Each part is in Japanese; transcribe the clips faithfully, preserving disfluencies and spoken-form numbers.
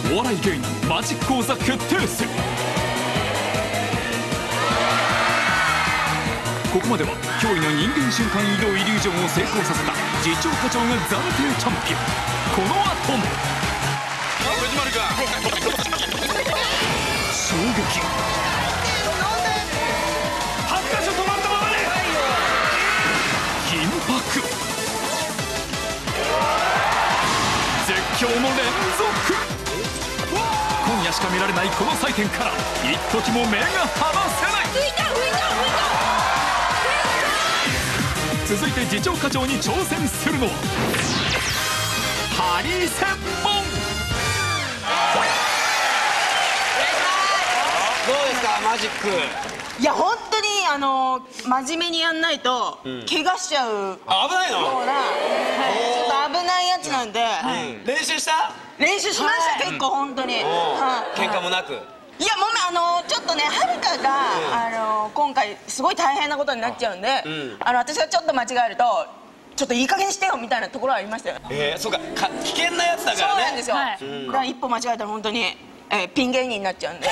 お笑い芸人マジック講座決定戦。ここまでは驚異の人間瞬間移動イリュージョンを成功させた次長課長が暫定チャンピオン。この後も藤丸君衝撃はちか所止まったままで緊迫絶叫の連続。今夜しか見られないこの祭典から一時も目が離せない。 浮いた浮いた浮いた。 続いて次長課長に挑戦するのはハリセンボン。 どうですかマジック。 いや本当にあの真面目にやんないと怪我しちゃうあ危ないの。 ような、はい、ちょっと危ないやつなんで、 うん練習した。 練習しました結構本当に。はい喧嘩もなく。 いやもうあのちょっとねはるかが、あの今回すごい大変なことになっちゃうんで、あの私がちょっと間違えるとちょっといい加減にしてよみたいなところはありましたよ。 えー、そうかか危険なやつだからね。 そうなんですよ、 はいだから一歩間違えたら本当に、えーピン芸人になっちゃうんでさ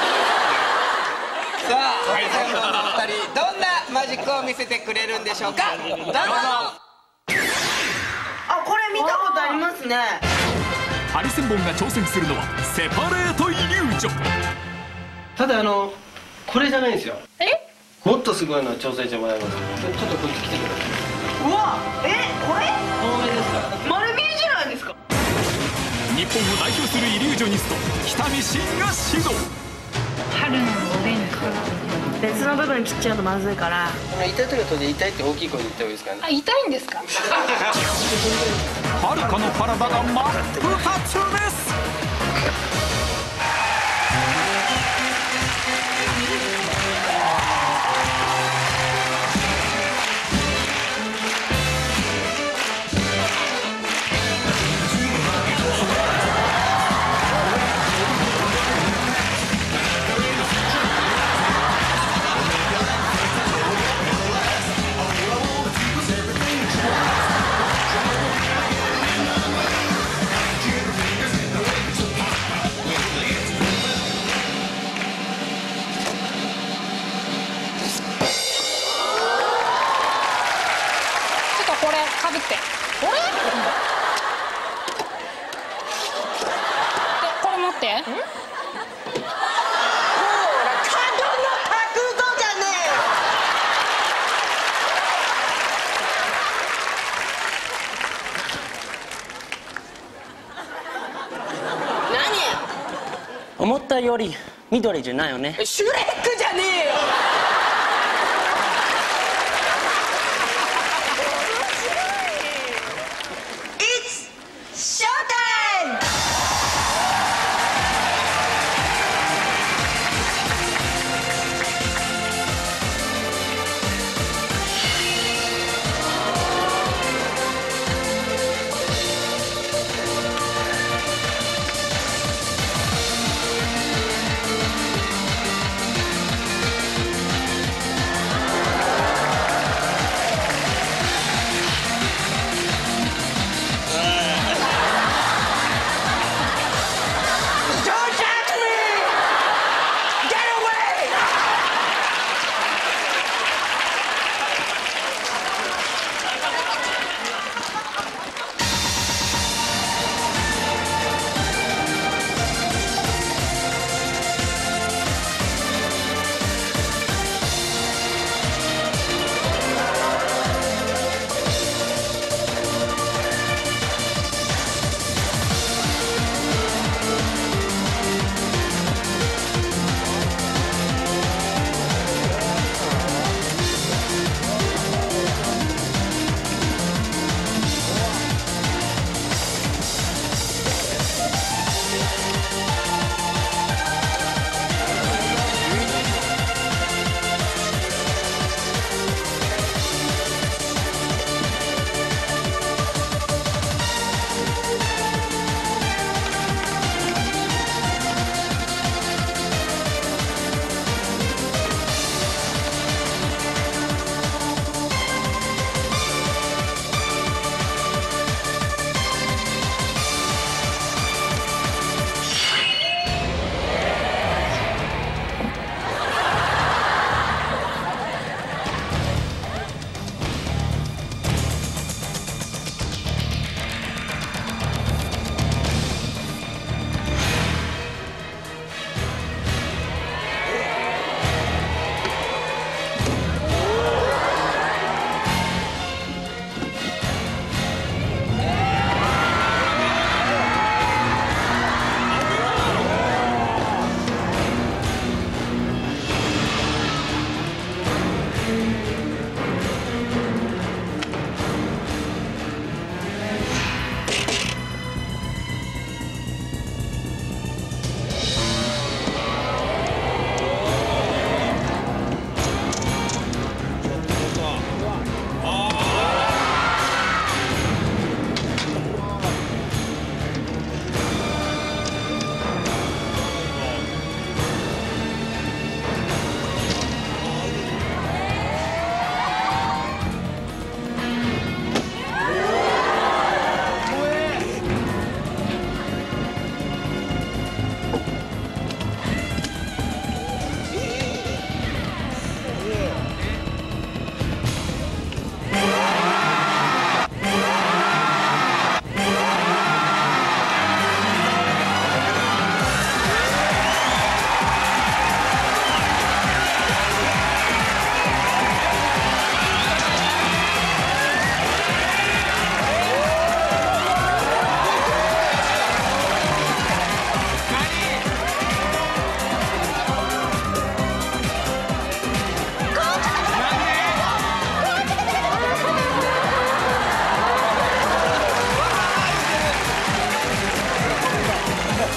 あハリセンボンのお二人どんなマジックを見せてくれるんでしょうか。どうぞ。 あこれ見たことありますね。 ハリセンボンが挑戦するのはセパレートイリュージョン。 ただあのこれじゃないんですよ。 え？ もっとすごいの挑戦してもらいます。ちょっとこっち来てください。 うわえこれ透明ですから丸見えじゃないですか。 日本を代表するイリュージョニスト北見真が指導。 春のおでんから別の部分切っちゃうとまずいから。 痛い時は当然痛いって大きい声で言った方がいいですかね。 あ痛いんですか？ はるかの体が真っ二つです。 これかぶってこれでこれ持ってほら角の角度じゃねえよ。 思ったより緑じゃないよね。 何シュレックじゃねえよ。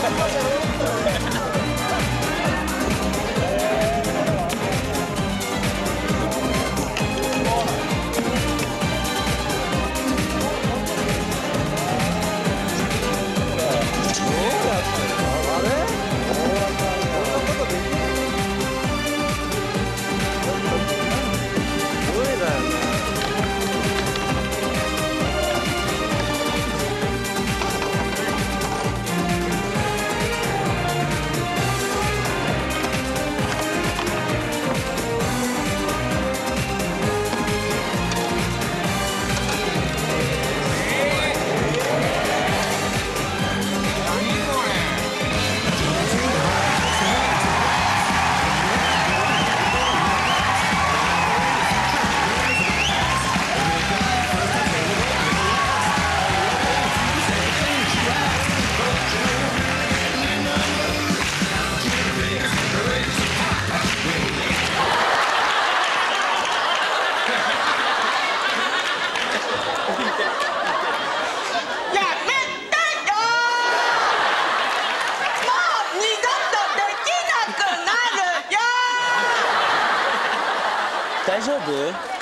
大丈夫？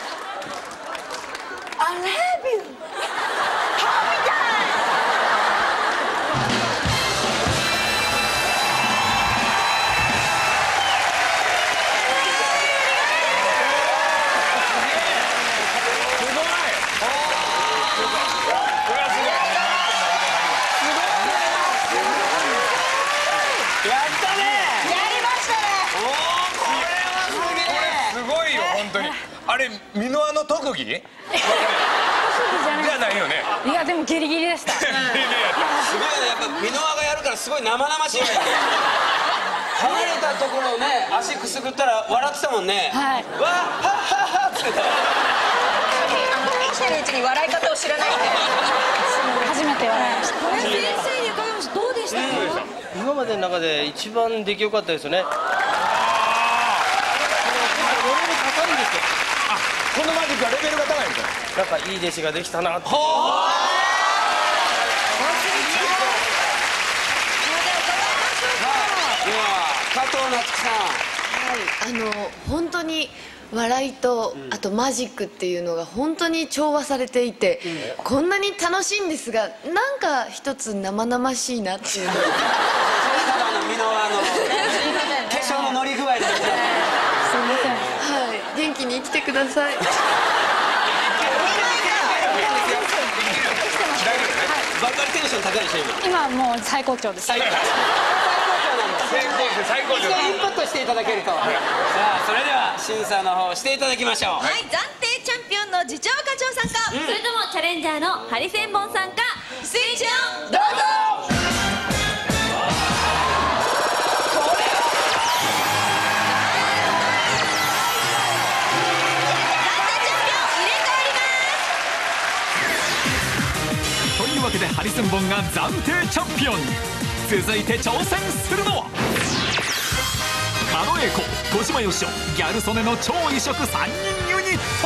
I love you. Happy time. あれ箕輪の特技じゃないよね。 いやでもギリギリでした。 すごいね、やっぱ箕輪がやるからすごい生々しいね。離れたところをね、足くすぐったら笑ってたもんね。 はい。 わっはっはっはって。 生きてるうちに笑い方を知らないんで。 初めて笑いました。 これ先生に伺いました。どうでしたか？ 今までの中で一番出来良かったですよね。 このマジックはレベルが高いんですよ。 なんかいい弟子ができたなって。 ほー。では加藤夏樹さん。 はい、あの本当に笑いと、あとマジックっていうのが本当に調和されていて、こんなに楽しいんですが、なんか一つ生々しいなっていうのが。 ただの箕輪の化粧の乗り具合ですね。 すみません。はい、元気に生きてください。 バカリテンション高いでしょ今。 今もう最高潮です。 最高潮なんだ。 最高です最高一回インプットしていただけると。さあそれでは審査の方していただきましょう。 はい、暫定チャンピオンの次長課長さんか、 それともチャレンジャーのハリセンボンさんか、 スイッチオンどうぞ。 というわけでハリセンボンが暫定チャンピオンに。続いて挑戦するのは狩野英孝、小島よしお、ギャル曽根の超異色さんにんユニット。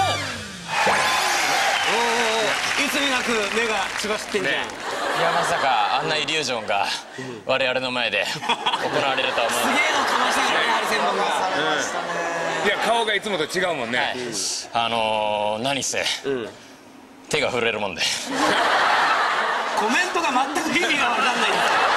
おお、いつになく目が血走ってんじゃん。 いやまさかあんなイリュージョンが我々の前で行われるとは思う。 すげえのかましたよね、ハリセンボンが。 いや顔がいつもと違うもんね。 はい、あのー、何せ、うん、手が震えるもんでコメントが全く意味が分かんないんです。